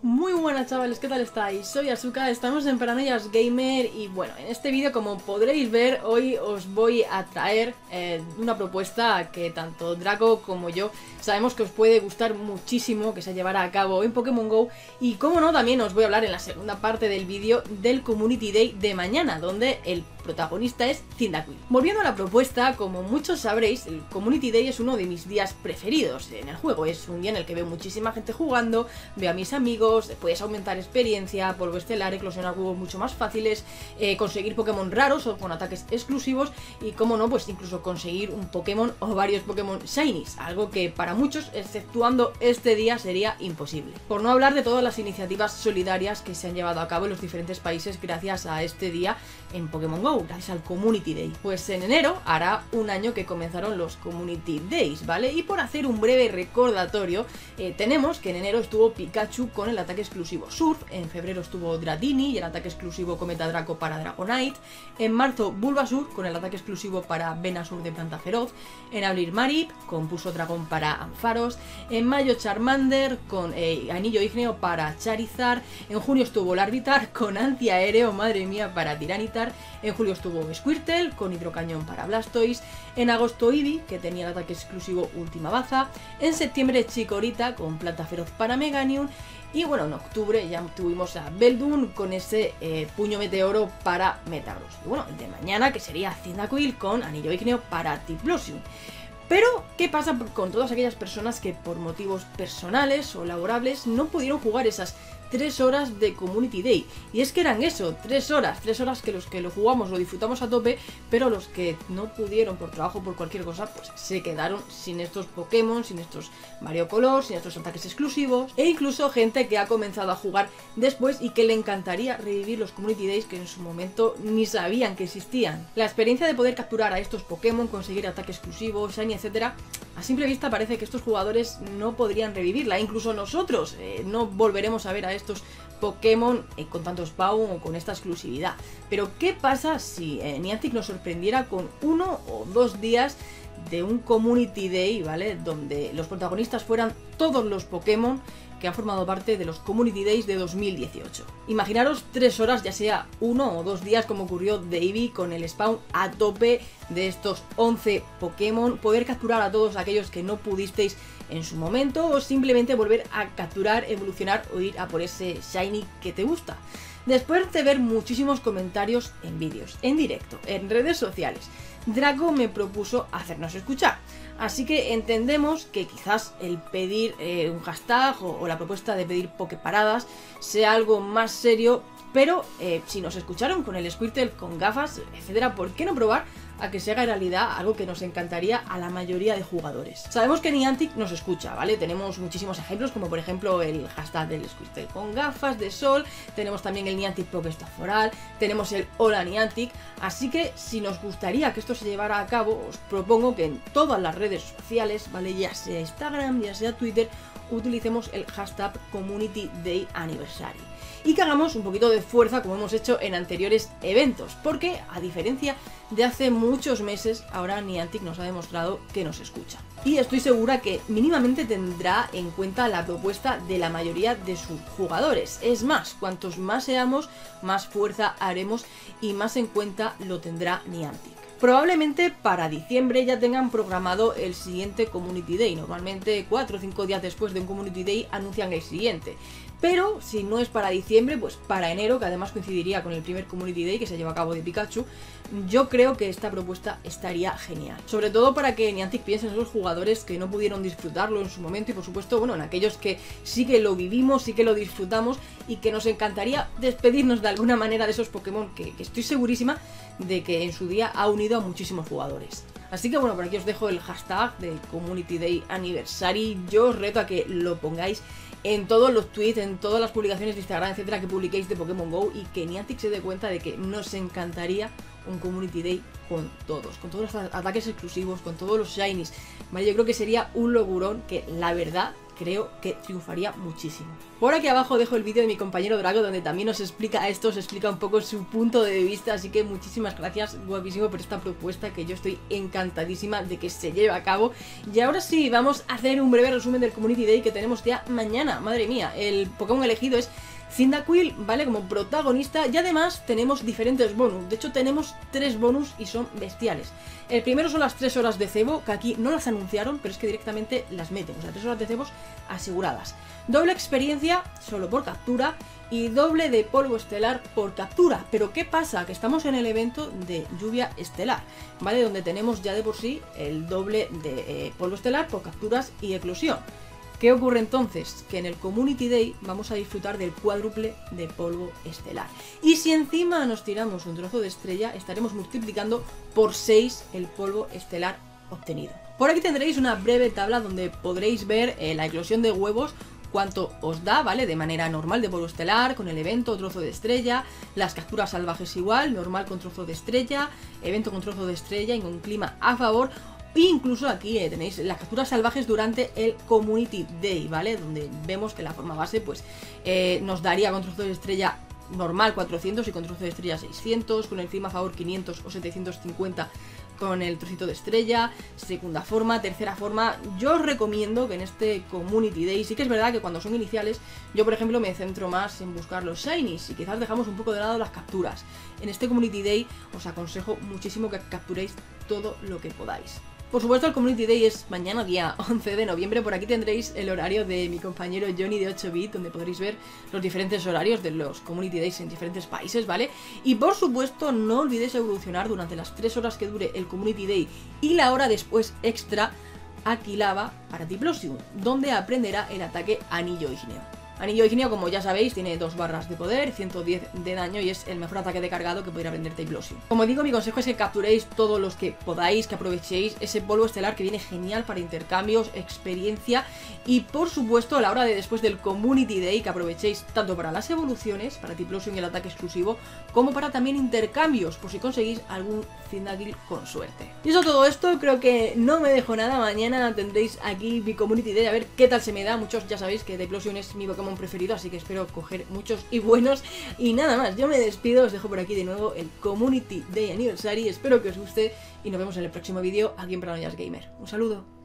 Muy buenas chavales, ¿qué tal estáis? Soy Asuka, estamos en Paranoias Gamer y bueno, en este vídeo como podréis ver hoy os voy a traer una propuesta que tanto Draco como yo sabemos que os puede gustar muchísimo, que se llevará a cabo en Pokémon GO y como no también os voy a hablar en la segunda parte del vídeo del Community Day de mañana, donde el protagonista es Cyndaquil. Volviendo a la propuesta, como muchos sabréis, el Community Day es uno de mis días preferidos en el juego, es un día en el que veo muchísima gente jugando, veo a mis amigos, puedes aumentar experiencia, polvo estelar, eclosionar huevos mucho más fáciles, conseguir Pokémon raros o con ataques exclusivos y como no, pues incluso conseguir un Pokémon o varios Pokémon Shinies, algo que para muchos, exceptuando este día, sería imposible. Por no hablar de todas las iniciativas solidarias que se han llevado a cabo en los diferentes países gracias a este día en Pokémon GO, gracias al Community Day. Pues en enero hará un año que comenzaron los Community Days, ¿vale? Y por hacer un breve recordatorio, tenemos que en enero estuvo Pikachu con el ataque exclusivo Surf, en febrero estuvo Dratini y el ataque exclusivo Cometa Draco para Dragonite, en marzo Bulbasaur con el ataque exclusivo para Venusaur de Planta Feroz, en abril Marip con Pulso Dragón para Ampharos, en mayo Charmander con Anillo Ígneo para Charizard, en junio estuvo Larvitar con Antiaéreo, madre mía, para Tiranitar, en julio estuvo Squirtle con Hidrocañón para Blastoise, en agosto Eevee, que tenía el ataque exclusivo Última Baza, en septiembre Chikorita con Planta Feroz para Meganium, y bueno, en octubre ya tuvimos a Beldum con ese puño meteoro para Metagross. Y bueno, el de mañana que sería Cyndaquil con Anillo Ígneo para Typhlosion. Pero, ¿qué pasa con todas aquellas personas que por motivos personales o laborables no pudieron jugar esas 3 horas de Community Day? Y es que eran eso, 3 horas que los que lo jugamos lo disfrutamos a tope, pero los que no pudieron por trabajo o por cualquier cosa, pues se quedaron sin estos Pokémon, sin estos Mario Color, sin estos ataques exclusivos, e incluso gente que ha comenzado a jugar después y que le encantaría revivir los Community Days que en su momento ni sabían que existían. La experiencia de poder capturar a estos Pokémon, conseguir ataque exclusivo, Shiny, etcétera, a simple vista parece que estos jugadores no podrían revivirla, incluso nosotros no volveremos a ver a estos Pokémon con tanto spawn o con esta exclusividad. Pero ¿qué pasa si Niantic nos sorprendiera con 1 o 2 días de un Community Day, ¿vale? Donde los protagonistas fueran todos los Pokémon que han formado parte de los Community Days de 2018. Imaginaros 3 horas, ya sea 1 o 2 días como ocurrió de Eevee, con el spawn a tope de estos 11 Pokémon, poder capturar a todos aquellos que no pudisteis en su momento o simplemente volver a capturar, evolucionar o ir a por ese Shiny que te gusta. Después de ver muchísimos comentarios en vídeos, en directo, en redes sociales, Draco me propuso hacernos escuchar. Así que entendemos que quizás el pedir un hashtag o la propuesta de pedir Poképaradas sea algo más serio, pero si nos escucharon con el Squirtle con gafas, etcétera, ¿por qué no probar a que se haga realidad algo que nos encantaría a la mayoría de jugadores? Sabemos que Niantic nos escucha, ¿vale? Tenemos muchísimos ejemplos, como por ejemplo el hashtag del Squirtle con gafas de sol, tenemos también el Niantic Pokéstop Foral, tenemos el Hola Niantic, así que si nos gustaría que esto se llevara a cabo, os propongo que en todas las redes sociales, ¿vale? Ya sea Instagram, ya sea Twitter, utilicemos el hashtag Community Day Anniversary y que hagamos un poquito de fuerza como hemos hecho en anteriores eventos, porque a diferencia de hace muchos meses, ahora Niantic nos ha demostrado que nos escucha. Y estoy segura que mínimamente tendrá en cuenta la propuesta de la mayoría de sus jugadores. Es más, cuantos más seamos, más fuerza haremos y más en cuenta lo tendrá Niantic. Probablemente para diciembre ya tengan programado el siguiente Community Day. Normalmente 4 o 5 días después de un Community Day anuncian el siguiente. Pero si no es para diciembre, pues para enero, que además coincidiría con el primer Community Day que se lleva a cabo de Pikachu, yo creo que esta propuesta estaría genial. Sobre todo para que Niantic piense en esos jugadores que no pudieron disfrutarlo en su momento y por supuesto, bueno, en aquellos que sí que lo vivimos, sí que lo disfrutamos y que nos encantaría despedirnos de alguna manera de esos Pokémon que estoy segurísima de que en su día ha unido a muchísimos jugadores. Así que bueno, por aquí os dejo el hashtag del Community Day Anniversary. Yo os reto a que lo pongáis en todos los tweets, en todas las publicaciones de Instagram, etcétera, que publiquéis de Pokémon GO y que Niantic se dé cuenta de que nos encantaría un Community Day con todos los ataques exclusivos, con todos los Shinies, ¿vale? Yo creo que sería un locurón que la verdad creo que triunfaría muchísimo. Por aquí abajo dejo el vídeo de mi compañero Draco, donde también os explica esto, os explica un poco su punto de vista, así que muchísimas gracias, guapísimo, por esta propuesta, que yo estoy encantadísima de que se lleve a cabo. Y ahora sí, vamos a hacer un breve resumen del Community Day que tenemos ya mañana. Madre mía, el Pokémon elegido es Cyndaquil, ¿vale? Como protagonista, y además tenemos diferentes bonus. De hecho tenemos 3 bonus y son bestiales. El primero son las 3 horas de cebo, que aquí no las anunciaron, pero es que directamente las meten. O sea, 3 horas de cebos aseguradas. Doble experiencia solo por captura y doble de polvo estelar por captura. Pero ¿qué pasa? Que estamos en el evento de lluvia estelar, ¿vale? Donde tenemos ya de por sí el doble de polvo estelar por capturas y eclosión. ¿Qué ocurre entonces? Que en el Community Day vamos a disfrutar del cuádruple de polvo estelar. Y si encima nos tiramos un trozo de estrella, estaremos multiplicando por 6 el polvo estelar obtenido. Por aquí tendréis una breve tabla donde podréis ver la eclosión de huevos, cuánto os da, ¿vale? De manera normal de polvo estelar, con el evento, trozo de estrella, las capturas salvajes igual, normal con trozo de estrella, evento con trozo de estrella y con clima a favor. E incluso aquí tenéis las capturas salvajes durante el Community Day, ¿vale? Donde vemos que la forma base pues nos daría con trozo de estrella normal 400 y con trozo de estrella 600, con el clima a favor 500 o 750 con el trocito de estrella, segunda forma, tercera forma. Yo os recomiendo que en este Community Day, sí que es verdad que cuando son iniciales, yo por ejemplo me centro más en buscar los shinies y quizás dejamos un poco de lado las capturas. En este Community Day os aconsejo muchísimo que capturéis todo lo que podáis. Por supuesto, el Community Day es mañana, día 11 de noviembre. Por aquí tendréis el horario de mi compañero Johnny de 8-bit, donde podréis ver los diferentes horarios de los Community Days en diferentes países, ¿vale? Y por supuesto, no olvidéis evolucionar durante las 3 horas que dure el Community Day y la hora después extra a Quilava para Typhlosion, donde aprenderá el ataque Anillo Ígneo. Anillo Ígneo, como ya sabéis, tiene 2 barras de poder, 110 de daño y es el mejor ataque de cargado que podría aprender Typhlosion. Como digo, mi consejo es que capturéis todos los que podáis, que aprovechéis ese polvo estelar que viene genial para intercambios, experiencia y por supuesto a la hora de después del Community Day que aprovechéis tanto para las evoluciones, para Typhlosion y el ataque exclusivo, como para también intercambios, por si conseguís algún Cyndaquil con suerte. Y eso todo esto, creo que no me dejo nada. Mañana tendréis aquí mi Community Day, a ver qué tal se me da. Muchos ya sabéis que Typhlosion es mi Pokémon preferido, así que espero coger muchos y buenos. Y nada más, yo me despido, os dejo por aquí de nuevo el Community Day Anniversary, espero que os guste y nos vemos en el próximo vídeo aquí en Paranoias Gamer. Un saludo.